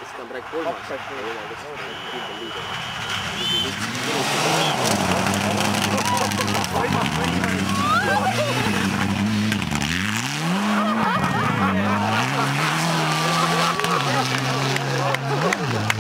Is het dan bereikt voor Afkastje. dat is niet de lieden.